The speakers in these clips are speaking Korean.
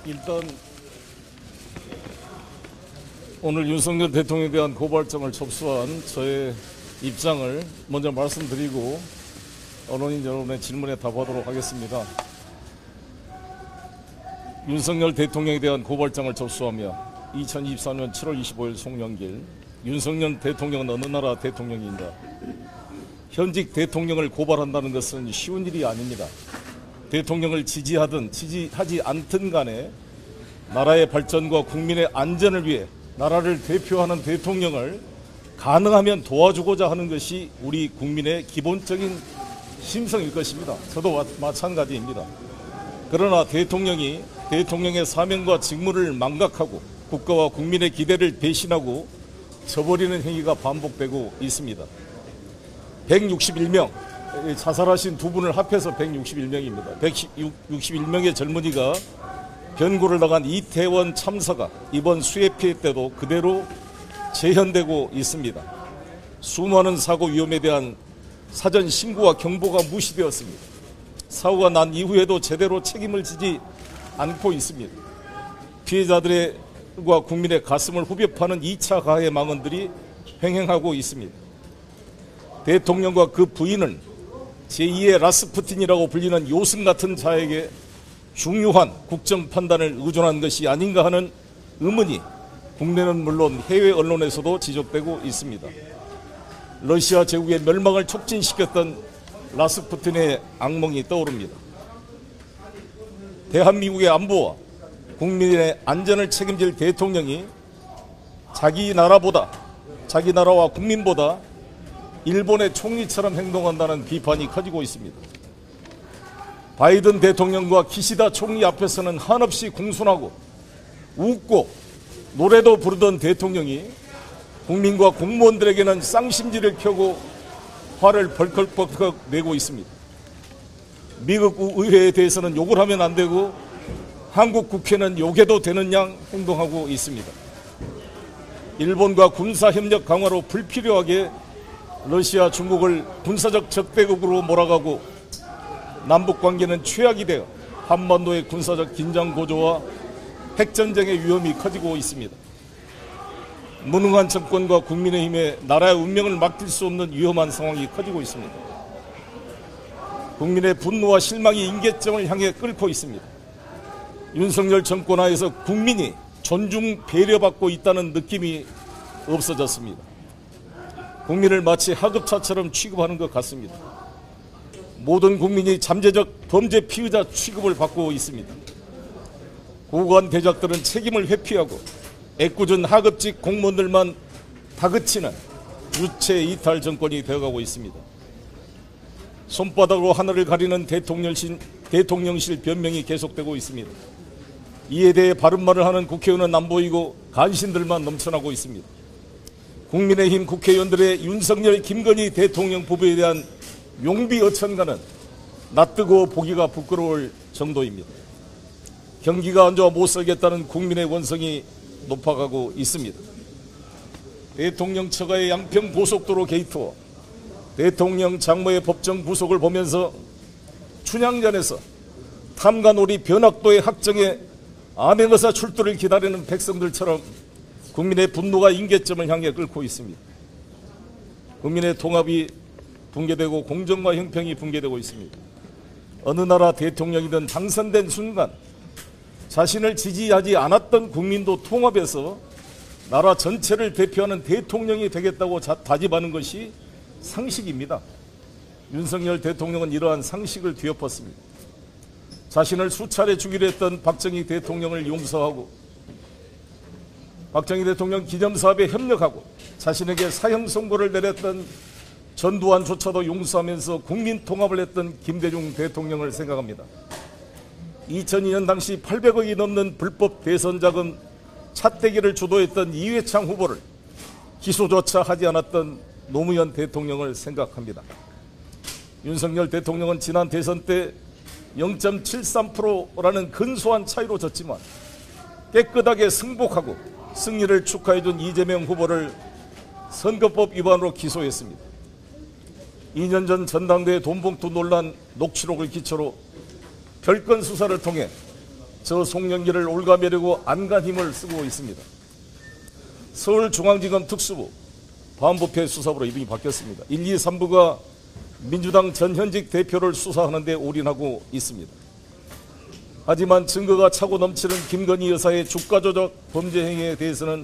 일단 오늘 윤석열 대통령에 대한 고발장을 접수한 저의 입장을 먼저 말씀드리고 언론인 여러분의 질문에 답하도록 하겠습니다. 윤석열 대통령에 대한 고발장을 접수하며 2024년 7월 25일 송영길 윤석열 대통령은 어느 나라 대통령인가? 현직 대통령을 고발한다는 것은 쉬운 일이 아닙니다. 대통령을 지지하든 지지하지 않든 간에 나라의 발전과 국민의 안전을 위해 나라를 대표하는 대통령을 가능하면 도와주고자 하는 것이 우리 국민의 기본적인 심성일 것입니다. 저도 마찬가지입니다. 그러나 대통령의 사명과 직무를 망각하고 국가와 국민의 기대를 배신하고 저버리는 행위가 반복되고 있습니다. 161명, 자살하신 두 분을 합해서 161명입니다. 161명의 젊은이가 변고를 당한 이태원 참사가 이번 수해 피해 때도 그대로 재현되고 있습니다. 수많은 사고 위험에 대한 사전 신고와 경보가 무시되었습니다. 사고가 난 이후에도 제대로 책임을 지지 않고 있습니다. 피해자들과 국민의 가슴을 후벼 파는 2차 가해 망언들이 횡행하고 있습니다. 대통령과 그 부인은 제2의 라스푸틴이라고 불리는 요승 같은 자에게 중요한 국정 판단을 의존한 것이 아닌가 하는 의문이 국내는 물론 해외 언론에서도 지적되고 있습니다. 러시아 제국의 멸망을 촉진시켰던 라스푸틴의 악몽이 떠오릅니다. 대한민국의 안보와 국민의 안전을 책임질 대통령이 자기 나라와 국민보다 일본의 총리처럼 행동한다는 비판이 커지고 있습니다. 바이든 대통령과 기시다 총리 앞에서는 한없이 공손하고 웃고 노래도 부르던 대통령이 국민과 공무원들에게는 쌍심지를 켜고 화를 벌컥벌컥 내고 있습니다. 미국 의회에 대해서는 욕을 하면 안 되고 한국 국회는 욕해도 되는 양 행동하고 있습니다. 일본과 군사협력 강화로 불필요하게 러시아, 중국을 군사적 적대국으로 몰아가고 남북관계는 최악이 되어 한반도의 군사적 긴장 고조와 핵전쟁의 위험이 커지고 있습니다. 무능한 정권과 국민의힘에 나라의 운명을 맡길 수 없는 위험한 상황이 커지고 있습니다. 국민의 분노와 실망이 임계점을 향해 끓고 있습니다. 윤석열 정권 하에서 국민이 존중 배려받고 있다는 느낌이 없어졌습니다. 국민을 마치 하급차처럼 취급하는 것 같습니다. 모든 국민이 잠재적 범죄 피의자 취급을 받고 있습니다. 고관 대작들은 책임을 회피하고 애꿎은 하급직 공무원들만 다그치는 유체 이탈 정권이 되어가고 있습니다. 손바닥으로 하늘을 가리는 대통령실 변명이 계속되고 있습니다. 이에 대해 바른 말을 하는 국회의원은 안 보이고 간신들만 넘쳐나고 있습니다. 국민의힘 국회의원들의 윤석열, 김건희 대통령 부부에 대한 용비어천가는 낯뜨고 보기가 부끄러울 정도입니다. 경기가 안 좋아 못 살겠다는 국민의 원성이 높아가고 있습니다. 대통령 처가의 양평 고속도로 게이트와 대통령 장모의 법정 구속을 보면서 춘향전에서 탐관오리 변학도의 학정에 암행어사 출두를 기다리는 백성들처럼 국민의 분노가 임계점을 향해 끓고 있습니다. 국민의 통합이 붕괴되고 공정과 형평이 붕괴되고 있습니다. 어느 나라 대통령이든 당선된 순간 자신을 지지하지 않았던 국민도 통합해서 나라 전체를 대표하는 대통령이 되겠다고 다짐하는 것이 상식입니다. 윤석열 대통령은 이러한 상식을 뒤엎었습니다. 자신을 수차례 죽이려 했던 박정희 대통령을 용서하고 박정희 대통령 기념사업에 협력하고 자신에게 사형 선고를 내렸던 전두환조차도 용서하면서 국민 통합을 했던 김대중 대통령을 생각합니다. 2002년 당시 800억이 넘는 불법 대선 자금 차떼기를 주도했던 이회창 후보를 기소조차 하지 않았던 노무현 대통령을 생각합니다. 윤석열 대통령은 지난 대선 때 0.73%라는 근소한 차이로 졌지만 깨끗하게 승복하고 승리를 축하해준 이재명 후보를 선거법 위반으로 기소했습니다. 2년 전 전당대회 돈봉투 논란 녹취록을 기초로 별건 수사를 통해 저 송영길을 올가매려고 안간 힘을 쓰고 있습니다. 서울중앙지검 특수부 반부패 수사부로 이름이 바뀌었습니다. 1, 2, 3부가 민주당 전현직 대표를 수사하는 데 올인하고 있습니다. 하지만 증거가 차고 넘치는 김건희 여사의 주가 조작 범죄 혐의에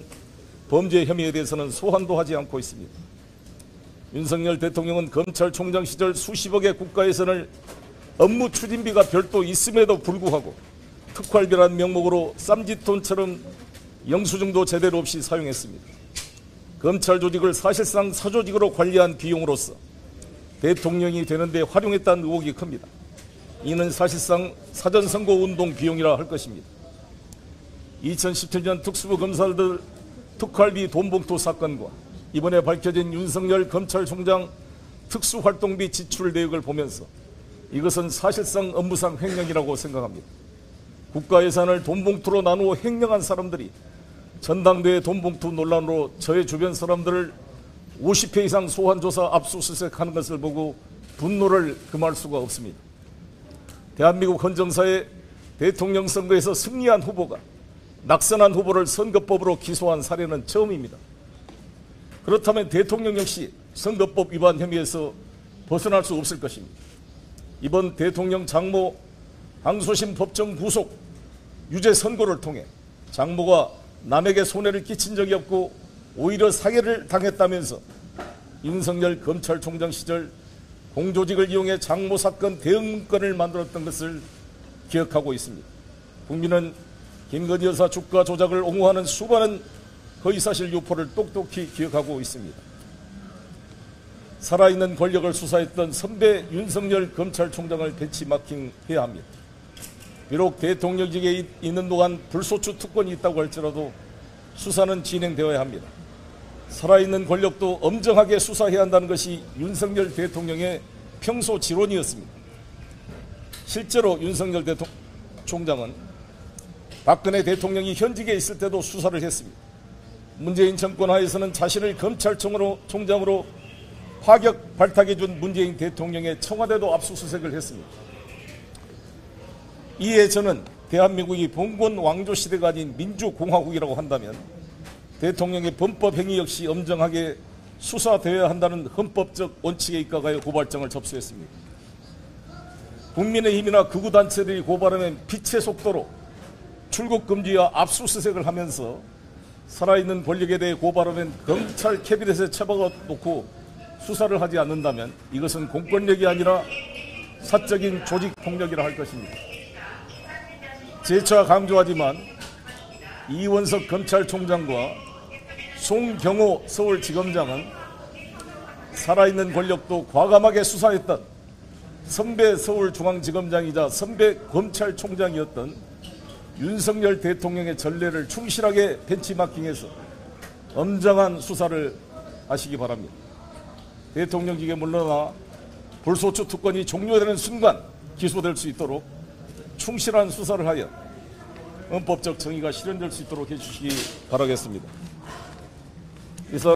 대해서는 소환도 하지 않고 있습니다. 윤석열 대통령은 검찰총장 시절 수십억의 국가 예산을 업무 추진비가 별도 있음에도 불구하고 특활비란 명목으로 쌈짓돈처럼 영수증도 제대로 없이 사용했습니다. 검찰 조직을 사실상 사조직으로 관리한 비용으로서 대통령이 되는데 활용했다는 의혹이 큽니다. 이는 사실상 사전선거운동 비용이라 할 것입니다. 2017년 특수부 검사들 특활비 돈봉투 사건과 이번에 밝혀진 윤석열 검찰총장 특수활동비 지출 내역을 보면서 이것은 사실상 업무상 횡령이라고 생각합니다. 국가 예산을 돈봉투로 나누어 횡령한 사람들이 전당대회 돈봉투 논란으로 저의 주변 사람들을 50회 이상 소환조사 압수수색하는 것을 보고 분노를 금할 수가 없습니다. 대한민국 헌정사의 대통령 선거에서 승리한 후보가 낙선한 후보를 선거법으로 기소한 사례는 처음입니다. 그렇다면 대통령 역시 선거법 위반 혐의에서 벗어날 수 없을 것입니다. 이번 대통령 장모 항소심 법정 구속 유죄 선고를 통해 장모가 남에게 손해를 끼친 적이 없고 오히려 사기를 당했다면서 윤석열 검찰총장 시절 공조직을 이용해 장모 사건 대응 문건을 만들었던 것을 기억하고 있습니다. 국민은 김건희 여사 주가 조작을 옹호하는 수많은 허위사실 유포를 똑똑히 기억하고 있습니다. 살아있는 권력을 수사했던 선배 윤석열 검찰총장을 벤치마킹해야 합니다. 비록 대통령직에 있는 동안 불소추 특권이 있다고 할지라도 수사는 진행되어야 합니다. 살아있는 권력도 엄정하게 수사해야 한다는 것이 윤석열 대통령의 평소 지론이었습니다. 실제로 윤석열 총장은 박근혜 대통령이 현직에 있을 때도 수사를 했습니다. 문재인 정권 하에서는 자신을 검찰총장으로 파격 발탁해준 문재인 대통령의 청와대도 압수수색을 했습니다. 이에 저는 대한민국이 봉건 왕조 시대가 아닌 민주공화국이라고 한다면 대통령의 범법 행위 역시 엄정하게 수사되어야 한다는 헌법적 원칙에 입각하여 고발장을 접수했습니다. 국민의힘이나 극우단체들이 고발하면 빛의 속도로 출국 금지와 압수수색을 하면서 살아있는 권력에 대해 고발하면 검찰 캐비넷에 처박아놓고 수사를 하지 않는다면 이것은 공권력이 아니라 사적인 조직폭력이라 할 것입니다. 재차 강조하지만 이원석 검찰총장과 송경호 서울지검장은 살아있는 권력도 과감하게 수사했던 선배 서울중앙지검장이자 선배 검찰총장이었던 윤석열 대통령의 전례를 충실하게 벤치마킹해서 엄정한 수사를 하시기 바랍니다. 대통령직에 물러나 불소추 특권이 종료되는 순간 기소될 수 있도록 충실한 수사를 하여 헌법적 정의가 실현될 수 있도록 해주시기 바라겠습니다.